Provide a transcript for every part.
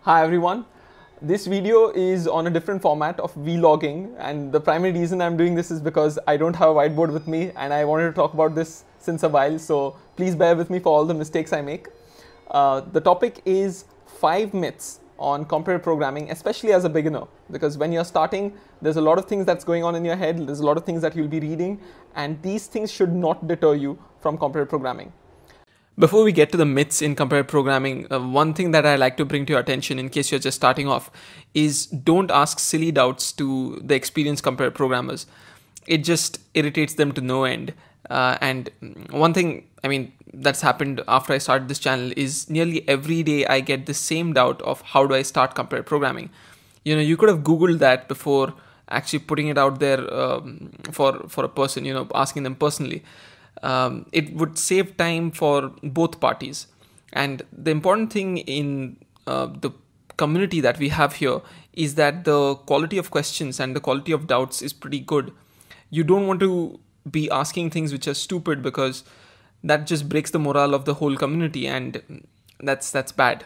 Hi everyone. This video is on a different format of vlogging, and the primary reason I'm doing this is because I don't have a whiteboard with me and I wanted to talk about this since a while, so please bear with me for all the mistakes I make. The topic is 5 myths on computer programming, especially as a beginner, because when you're starting, there's a lot of things that's going on in your head, there's a lot of things that you'll be reading, and these things should not deter you from computer programming. Before we get to the myths in computer programming, one thing that I like to bring to your attention in case you're just starting off is don't ask silly doubts to the experienced computer programmers. It just irritates them to no end. And one thing, that's happened after I started this channel is nearly every day I get the same doubt of how do I start computer programming. You could have Googled that before actually putting it out there for a person, asking them personally. It would save time for both parties. And the important thing in the community that we have here is that the quality of questions and the quality of doubts is pretty good. You don't want to be asking things which are stupid, because that just breaks the morale of the whole community, and that's bad.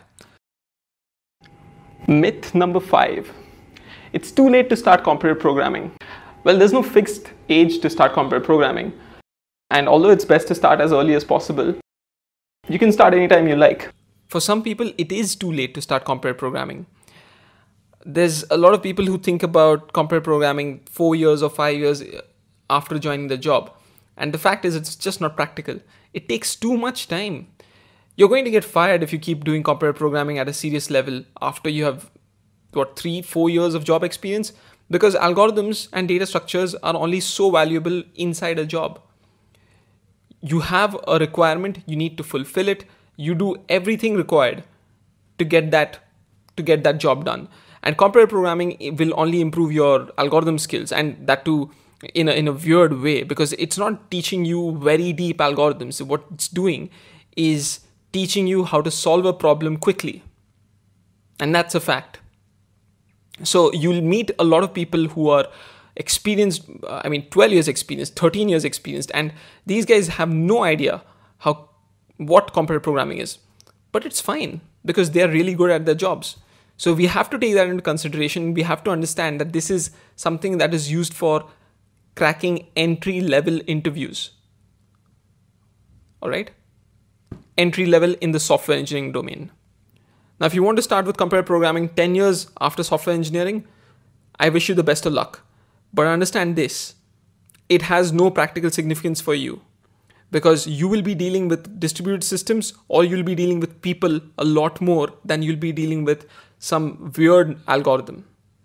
Myth number 5. It's too late to start computer programming. Well, there's no fixed age to start computer programming. And although it's best to start as early as possible, you can start anytime you like. For some people, it is too late to start computer programming. There's a lot of people who think about computer programming 4 years or 5 years after joining the job. And the fact is, it's just not practical. It takes too much time. You're going to get fired if you keep doing computer programming at a serious level after you have, 3-4 years of job experience? Because algorithms and data structures are only so valuable inside a job. You have a requirement, you need to fulfill it. You do everything required to get that job done. And computer programming will only improve your algorithm skills, and that too in a weird way, because it's not teaching you very deep algorithms. What it's doing is teaching you how to solve a problem quickly. And that's a fact. So you'll meet a lot of people who are experienced, 12 years experienced, 13 years experienced, and these guys have no idea what computer programming is. But it's fine, because they are really good at their jobs. So we have to take that into consideration. We have to understand that this is something that is used for cracking entry-level interviews. Alright? Entry-level in the software engineering domain. Now, if you want to start with computer programming 10 years after software engineering, I wish you the best of luck. But understand this, it has no practical significance for you, because you will be dealing with distributed systems, or you'll be dealing with people a lot more than you'll be dealing with some weird algorithm.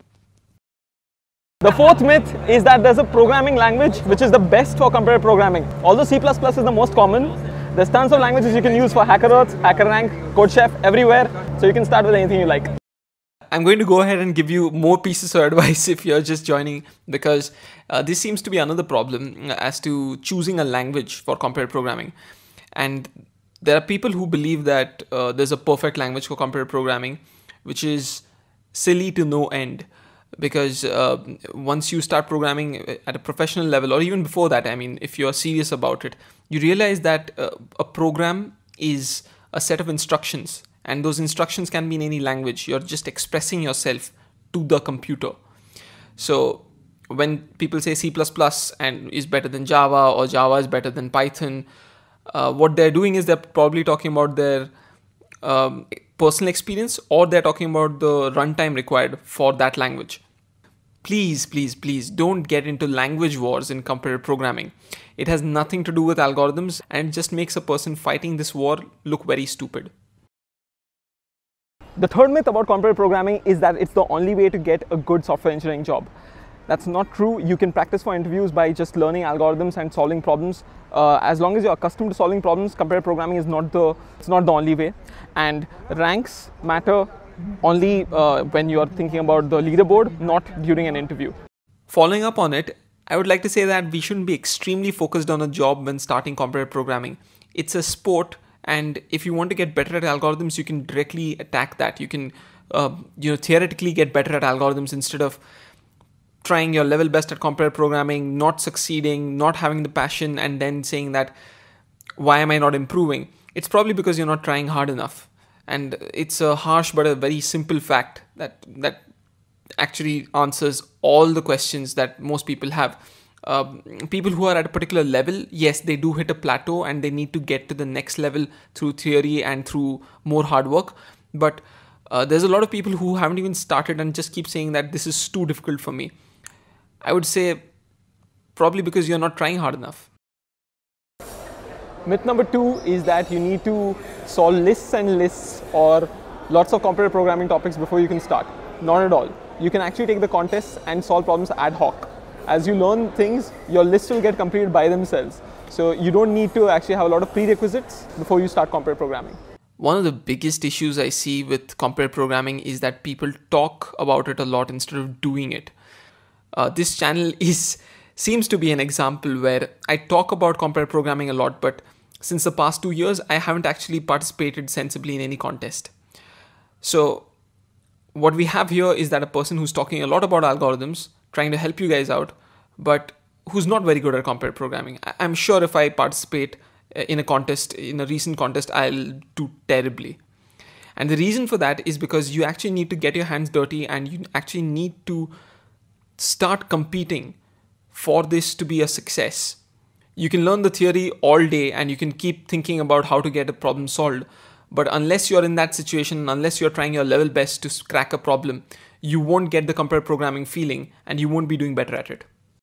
The 4th myth is that there's a programming language which is the best for computer programming. Although C++ is the most common, there's tons of languages you can use for HackerEarth, HackerRank, Codechef, everywhere. So you can start with anything you like. I'm going to go ahead and give you more pieces of advice if you're just joining, because this seems to be another problem as to choosing a language for computer programming. And there are people who believe that there's a perfect language for computer programming, which is silly to no end. Because once you start programming at a professional level, or even before that, if you're serious about it, you realize that a program is a set of instructions. And those instructions can be in any language. You're just expressing yourself to the computer. So when people say C++ and is better than Java, or Java is better than Python, what they're doing is they're probably talking about their personal experience, or they're talking about the runtime required for that language. Please, please, please don't get into language wars in computer programming. It has nothing to do with algorithms, and it just makes a person fighting this war look very stupid. The 3rd myth about computer programming is that it's the only way to get a good software engineering job. That's not true. You can practice for interviews by just learning algorithms and solving problems. As long as you're accustomed to solving problems, computer programming is not the only way. And ranks matter only when you're thinking about the leaderboard, not during an interview. Following up on it, I would like to say that we shouldn't be extremely focused on a job when starting computer programming. It's a sport. And if you want to get better at algorithms, you can directly attack that. You can, theoretically get better at algorithms instead of trying your level best at computer programming, not succeeding, not having the passion, and then saying that, why am I not improving? It's probably because you're not trying hard enough. And it's a harsh but a very simple fact that actually answers all the questions that most people have. People who are at a particular level, yes, they do hit a plateau and they need to get to the next level through theory and through more hard work. But there's a lot of people who haven't even started and just keep saying that this is too difficult for me. I would say probably because you're not trying hard enough. Myth number 2 is that you need to solve lists and lists or lots of computer programming topics before you can start. Not at all. You can actually take the contests and solve problems ad hoc. As you learn things, your lists will get completed by themselves. So you don't need to actually have a lot of prerequisites before you start computer programming. One of the biggest issues I see with computer programming is that people talk about it a lot instead of doing it. This channel seems to be an example where I talk about computer programming a lot, but since the past 2 years, I haven't actually participated sensibly in any contest. So what we have here is that a person who's talking a lot about algorithms, trying to help you guys out, but who's not very good at computer programming. I'm sure if I participate in a contest, in a recent contest, I'll do terribly. And the reason for that is because you actually need to get your hands dirty and you actually need to start competing for this to be a success. You can learn the theory all day and you can keep thinking about how to get a problem solved. But unless you're in that situation, unless you're trying your level best to crack a problem, you won't get the computer programming feeling and you won't be doing better at it.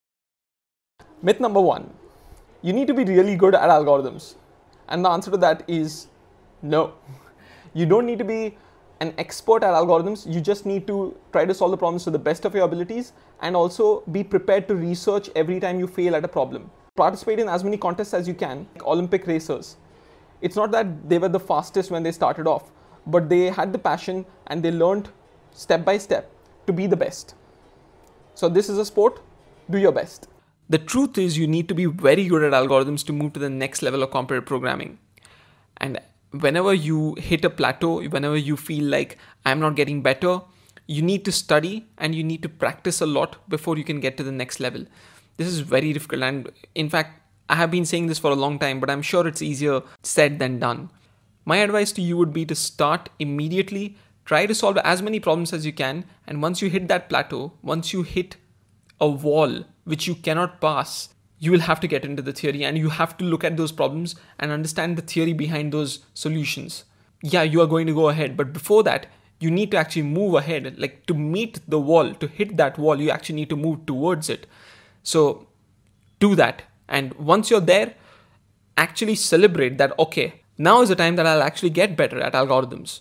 Myth number 1. You need to be really good at algorithms. And the answer to that is no. You don't need to be an expert at algorithms. You just need to try to solve the problems to the best of your abilities and also be prepared to research every time you fail at a problem. Participate in as many contests as you can, like Olympic racers. It's not that they were the fastest when they started off, but they had the passion and they learned step by step to be the best. So this is a sport, do your best. The truth is you need to be very good at algorithms to move to the next level of computer programming. And whenever you hit a plateau, whenever you feel like I'm not getting better, you need to study and you need to practice a lot before you can get to the next level. This is very difficult, and in fact, I have been saying this for a long time, but I'm sure it's easier said than done. My advice to you would be to start immediately, try to solve as many problems as you can, and once you hit that plateau, once you hit a wall which you cannot pass, you will have to get into the theory and you have to look at those problems and understand the theory behind those solutions. Yeah, you are going to go ahead, but before that, you need to actually move ahead. Like to meet the wall, to hit that wall, you actually need to move towards it. So do that. And once you're there, actually celebrate that, okay, now is the time that I'll actually get better at algorithms.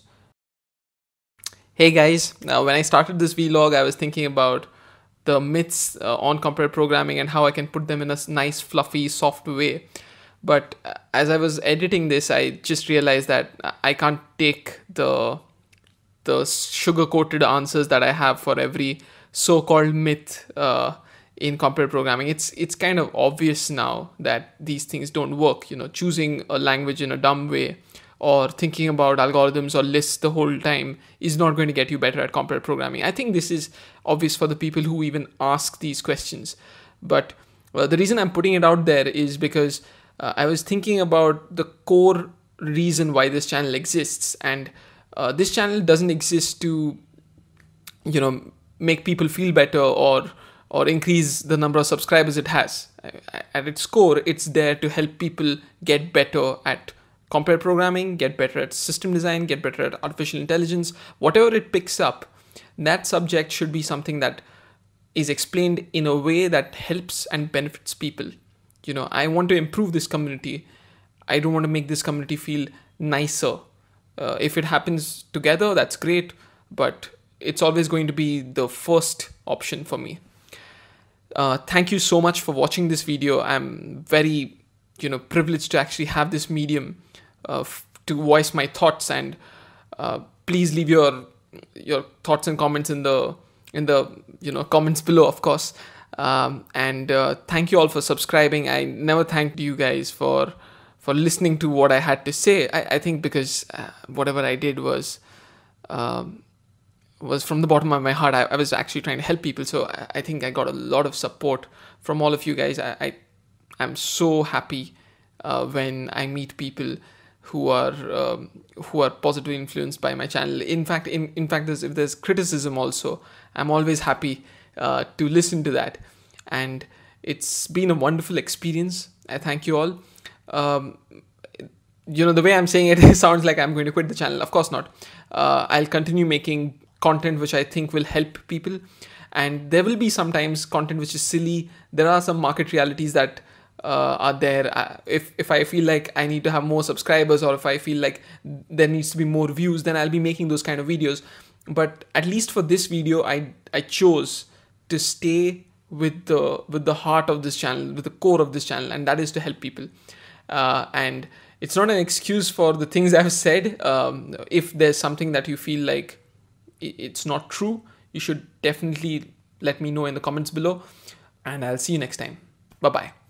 Hey guys, now when I started this vlog, I was thinking about the myths on computer programming and how I can put them in a nice, fluffy, soft way. But as I was editing this, I just realized that I can't take the sugar-coated answers that I have for every so-called myth in computer programming. It's kind of obvious now that these things don't work. You know, choosing a language in a dumb way or thinking about algorithms or lists the whole time is not going to get you better at computer programming. I think this is obvious for the people who even ask these questions. But the reason I'm putting it out there is because I was thinking about the core reason why this channel exists. And this channel doesn't exist to, you know, make people feel better or increase the number of subscribers it has. At its core, it's there to help people get better at computer programming, get better at system design, get better at artificial intelligence. Whatever it picks up, that subject should be something that is explained in a way that helps and benefits people. You know, I want to improve this community. I don't want to make this community feel nicer. If it happens together, that's great, but it's always going to be the first option for me. Thank you so much for watching this video. I'm very, privileged to actually have this medium to voice my thoughts, and please leave your thoughts and comments in the comments below, of course. And thank you all for subscribing. I never thanked you guys for listening to what I had to say. I think because whatever I did was from the bottom of my heart. I was actually trying to help people, so I think I got a lot of support from all of you guys. I'm so happy when I meet people who are positively influenced by my channel. In fact, if there's criticism also, I'm always happy to listen to that. And it's been a wonderful experience. I thank you all. The way I'm saying it sounds like I'm going to quit the channel. Of course not. I'll continue making content which I think will help people, and there will be sometimes content which is silly. There are some market realities that are there. If I feel like I need to have more subscribers, or if I feel like there needs to be more views, then I'll be making those kind of videos. But at least for this video, I chose to stay with the heart of this channel, with the core of this channel, and that is to help people. And it's not an excuse for the things I've said. If there's something that you feel like it's not true, you should definitely let me know in the comments below, and I'll see you next time. Bye-bye.